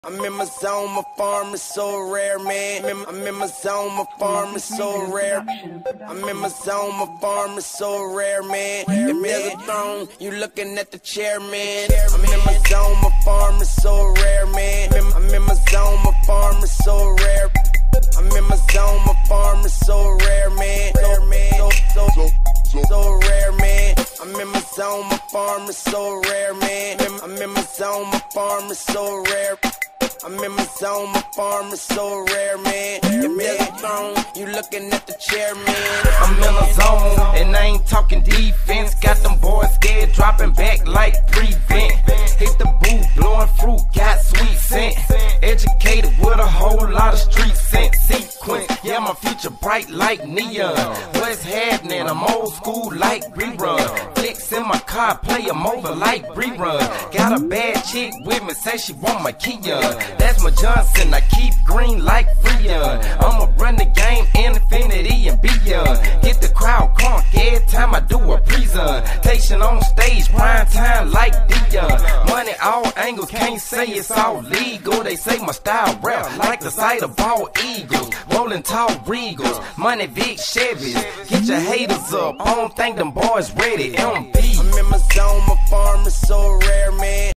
I'm in my zone, my farm is so rare, man. I'm in my zone, my farm is so rare. I'm in my zone, my farm is so rare, man. If there's a throne, you looking at the chairman. I'm in my zone, my farm is so rare, man. I'm in my zone, my farm is so rare. I'm in my zone, my farm is so rare, man. So rare, man. I'm in my zone, my farm is so rare, man. I'm in my zone, my farm is so rare. I'm in my zone, my farm is so rare, man. If there's a throne, you looking at the chairman. I'm in a zone, and I ain't talking defense. Got them boys scared, dropping back like prevent. Hit the booth, blowing fruit, got sweet scent. Educated with a whole lot of street sense. Sequence, yeah, my future bright like neon. What's happening? I'm old school like rerun. Flicks in my car, play 'em over like rerun. Got a bad chick with me, say she want my Kia. That's my Johnson, I keep green like Freon. I'ma run the game, infinity and beyond. Get the crowd crunk every time I do a presentation on stage, prime time like Dion. Money all angles, can't say it's all legal. They say my style rap like the sight of all eagles. Rolling tall Regals, money Vic Chevys. Get your haters up, I don't think them boys ready. MP. I'm in my zone, my farm is so rare, man.